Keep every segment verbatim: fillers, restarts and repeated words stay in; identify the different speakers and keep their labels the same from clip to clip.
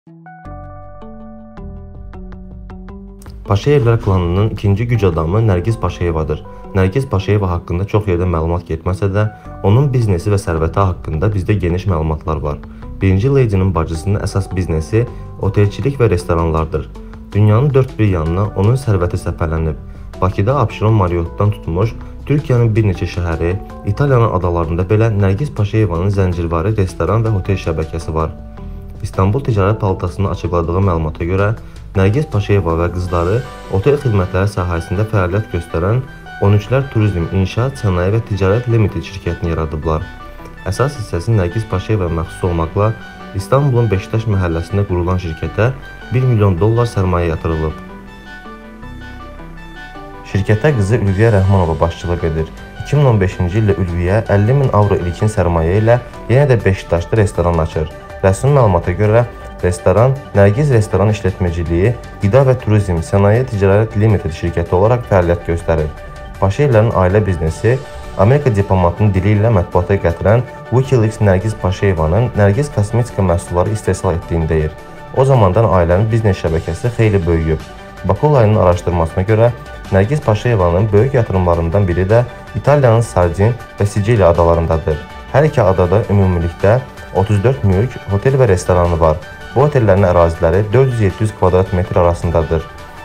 Speaker 1: Paşayevlər klanının ikinci güc adamı Nərgiz Paşayevadır. Nərgiz Paşayeva haqqında çox yerdə məlumat getməsə də, onun biznesi və sərvəti haqqında bizdə geniş məlumatlar var. Birinci Lady'nin bacısının əsas biznesi otelçilik və restoranlardır. Dünyanın dörd bir yanına onun sərvəti səpələnib. Bakıda Abşeron Marriot'dan tutmuş, Türkiyənin bir neçə şəhəri, İtaliyanın adalarında belə Nərgiz Paşayevanın zəncirvari restoran və hotel şəbəkəsi var. İstanbul Ticarət Palatasının açıqladığı məlumata görə, Nərgiz Paşayeva və qızları otel xidmətləri sahəsində fəaliyyət göstərən on üçlər Turizm, İnşaat, Sənaye və Ticarət Limited şirkətini yaradıblar. Əsas hissəsi Nərgiz Paşayeva məxsus olmaqla İstanbulun Beşiktaş məhəlləsində qurulan şirkətə bir milyon dollar sərmayə yatırılıb. Şirkətə qızı Ülviyə Rəhmanova başçılıq edir. iki min on beşinci ildə Ülviyə əlli min avro ilkin sərmayə ilə yenə də Beşiktaşda restoran açır. Rəsmi məlumata görə, restoran Nərgiz Restoran İşletmeciliyi, Qida və Turizm, Sənaye Ticarət Limited şirkəti olaraq fəaliyyət göstərir. Paşayevlərin ailə biznesi Amerika diplomatının dili ilə mətbuata gətirən Wikileaks Nərgiz Paşayevanın Nərgiz kosmetika məhsulları istehsal etdiyini deyir. O zamandan ailənin biznes şəbəkəsi xeyli böyüyüb. Baku olayının araşdırmasına görə, Nərgiz Paşayevanın böyük yatırımlarından biri də İtaliyanın Sardin və Siciliya adalarındadır. Hər iki adada ümumilikdə otuz dörd mülk, hotel və restoranı var. Bu otellərin əraziləri dörd yüz yeddi yüz kvadrat metr arasındadır.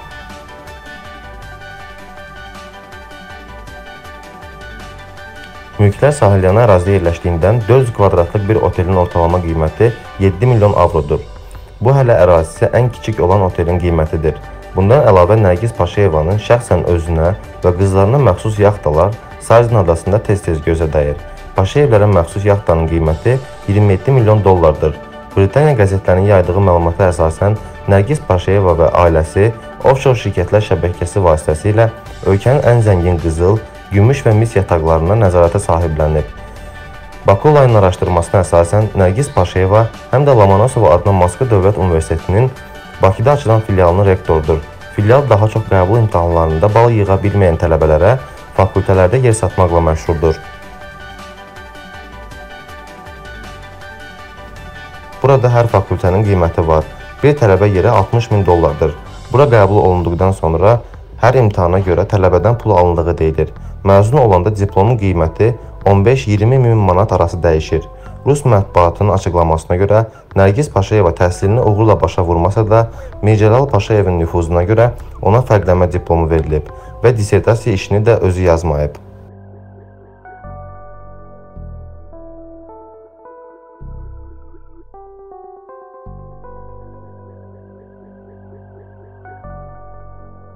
Speaker 1: Mülklər sahilyanı ərazidə yerləşdiyindən dörd yüz kvadratlıq bir otelin ortalama qiyməti yeddi milyon avrodur. Bu hələ ərazisi ən kiçik olan otelin qiymətidir. Bundan əlavə Nərgiz Paşayevanın şəxsən özünə və qızlarına məxsus yaxtalar Sardin adasında tez-tez gözə dəyir. Paşayevlərin məxsus yaxtanın qiyməti iyirmi yeddi milyon dollardır. Britaniya qəzetlərinin yaydığı məlumata əsasən, Nərgiz Paşayeva və ailəsi offshore şirkətlər şəbəkəsi vasitəsilə ölkənin ən zəngin qızıl, gümüş və mis yataqlarına nəzarətə sahiblənib. Baku olayının araşdırmasına əsasən, Nərgiz Paşayeva həm də Lomonosov adına Moskva Dövlət Universitetinin Bakıda açılan filialının rektorudur. Filial daha çox qəbul imtahanlarında bal yığa bilməyən tələbələrə fakültələrdə yer satmaqla məşhurdur. Burada hər fakültənin qiyməti var. Bir tələbə yeri altmış min dollardır. Bura qəbul olunduqdan sonra hər imtahana görə tələbədən pul alındığı deyilir. Məzun olanda diplomun qiyməti on beş iyirmi min manat arası dəyişir. Rus mətbuatının açıqlamasına görə Nərgiz Paşayeva təhsilini uğurla başa vurmasa da Mircəlal Paşayevin nüfuzuna görə ona fərqlənmə diplomu verilib və dissertasiya işini də özü yazmayıb.